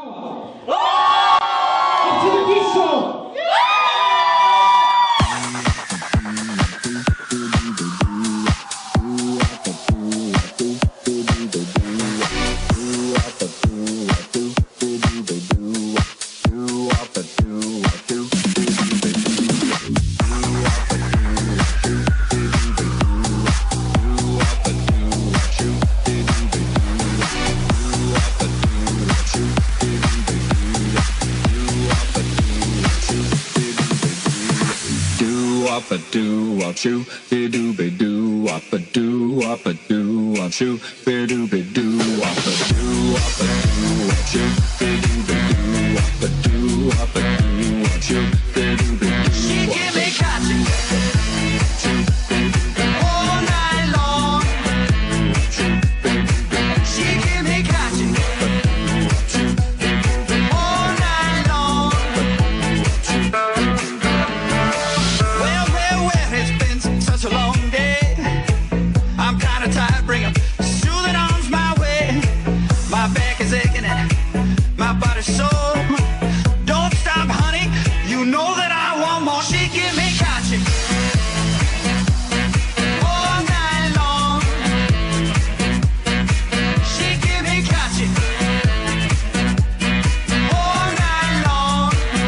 Choo, be doo be doo, wop a doo, wop a doo, wop choo, be doo be doo, wop a doo, wop a doo, wop choo, be doo be doo, wop a doo, wop a doo, wop choo, be doo be doo. She give me cotton all night long. She give me cotton all night long. Well, it's been such a long day. I'm kinda tired, bring 'em soothing arms my way. My back is aching and my body's sore. Don't stop, honey, you know that I want more. She give me cotton all night long. She give me cotton all night long.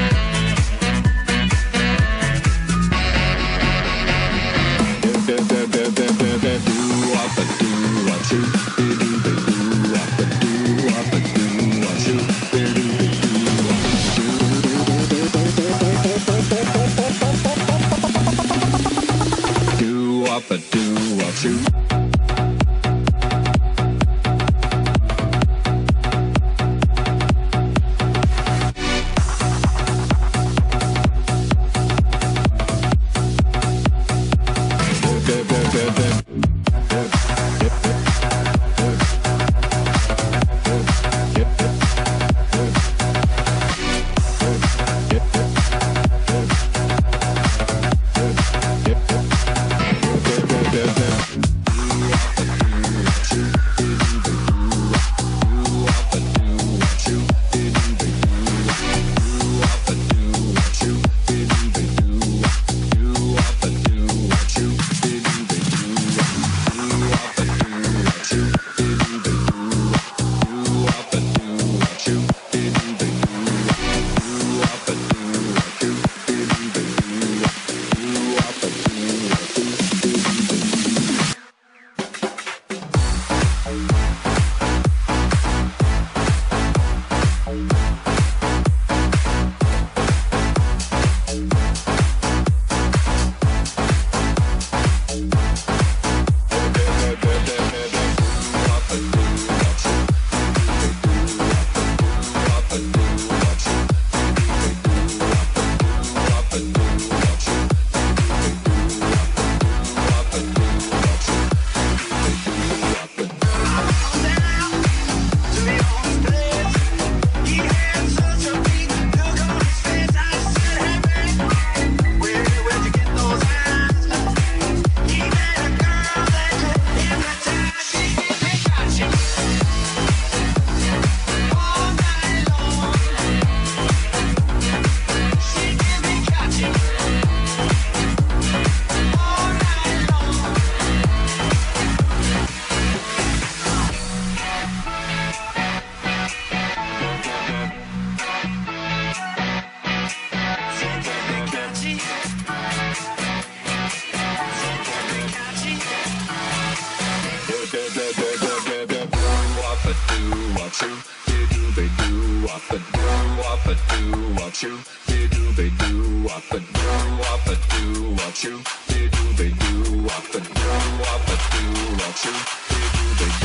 choo, be doo be doo, wop a doo, wop a doo, wop choo, be doo be doo, wop a doo, wop a doo, wop choo, be doo be doo.